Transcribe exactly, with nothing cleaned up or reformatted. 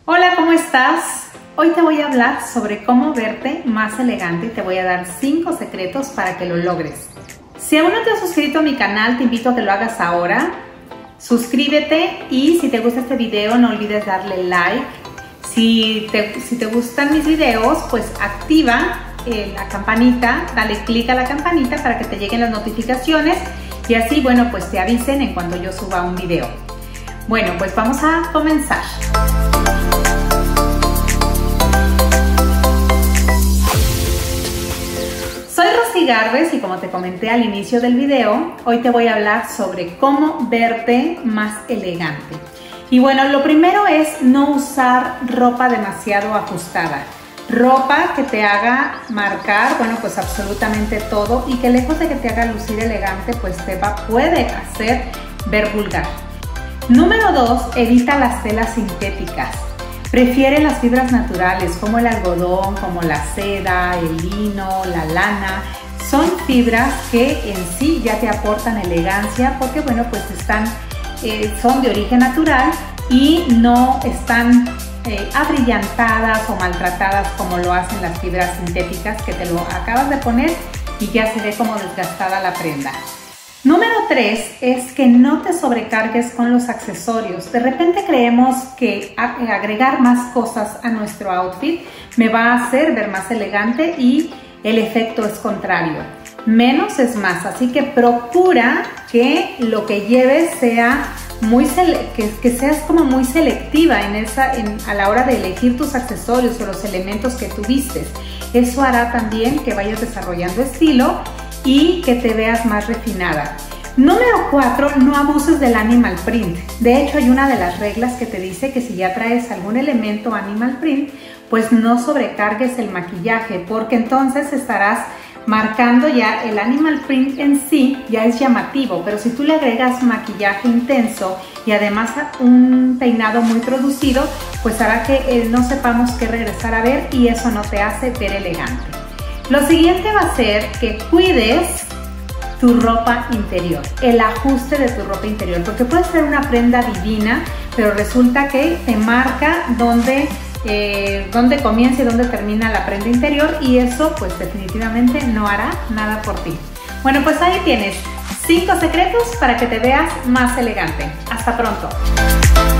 Hola, ¿cómo estás? Hoy te voy a hablar sobre cómo verte más elegante y te voy a dar cinco secretos para que lo logres. Si aún no te has suscrito a mi canal, te invito a que lo hagas ahora. Suscríbete y si te gusta este video no olvides darle like. Si te, si te gustan mis videos, pues activa eh, la campanita, dale clic a la campanita para que te lleguen las notificaciones y así, bueno, pues te avisen en cuanto yo suba un video. Bueno, pues vamos a comenzar. Soy Rosy Garbes y como te comenté al inicio del video, hoy te voy a hablar sobre cómo verte más elegante. Y bueno, lo primero es no usar ropa demasiado ajustada. Ropa que te haga marcar, bueno, pues absolutamente todo y que lejos de que te haga lucir elegante, pues te va, puede hacer ver vulgar. Número dos, evita las telas sintéticas. Prefiere las fibras naturales como el algodón, como la seda, el lino, la lana. Son fibras que en sí ya te aportan elegancia porque, bueno, pues están, eh, son de origen natural y no están eh, abrillantadas o maltratadas como lo hacen las fibras sintéticas que te lo acabas de poner y ya se ve como desgastada la prenda. Número tres es que no te sobrecargues con los accesorios. De repente creemos que agregar más cosas a nuestro outfit me va a hacer ver más elegante y el efecto es contrario. Menos es más, así que procura que lo que lleves sea muy que, que seas como muy selectiva en esa, en, a la hora de elegir tus accesorios o los elementos que tú vistes. Eso hará también que vayas desarrollando estilo y que te veas más refinada. Número cuatro, no abuses del animal print. De hecho, hay una de las reglas que te dice que si ya traes algún elemento animal print, pues no sobrecargues el maquillaje, porque entonces estarás marcando ya el animal print en sí, ya es llamativo, pero si tú le agregas maquillaje intenso y además un peinado muy producido, pues hará que eh, no sepamos qué regresar a ver y eso no te hace ver elegante. Lo siguiente va a ser que cuides tu ropa interior, el ajuste de tu ropa interior, porque puede ser una prenda divina, pero resulta que te marca dónde, eh, dónde comienza y dónde termina la prenda interior y eso pues definitivamente no hará nada por ti. Bueno, pues ahí tienes cinco secretos para que te veas más elegante. Hasta pronto.